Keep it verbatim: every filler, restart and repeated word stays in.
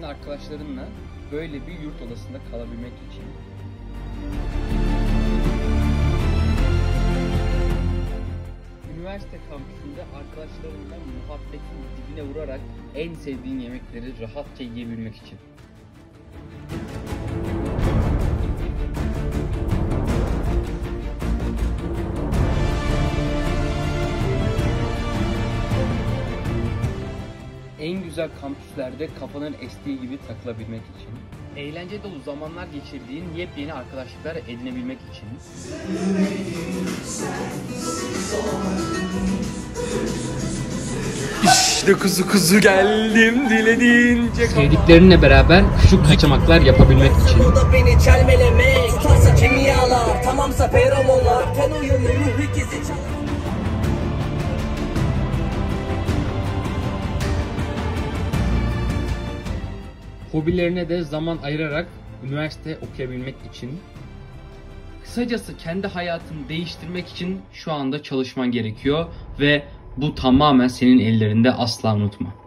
arkadaşlarınla böyle bir yurt odasında kalabilmek için. Üniversite kampüsünde arkadaşlarınla muhabbetin dibine vurarak en sevdiğin yemekleri rahatça yiyebilmek için. En güzel kampüslerde kafanın estiği gibi takılabilmek için. Eğlence dolu zamanlar geçirdiğin yepyeni arkadaşlıklar edinebilmek için. İşte kuzu kuzu geldim dilediğince. Sevdiklerinle beraber küçük kaçamaklar yapabilmek için. Beni çelmelemek, tutarsa kimyalar, tamamsa feromonlar, ten uyumlu ruh ikizi. Hobilerine de zaman ayırarak üniversite okuyabilmek için. Kısacası kendi hayatını değiştirmek için şu anda çalışman gerekiyor ve bu tamamen senin ellerinde, asla unutma.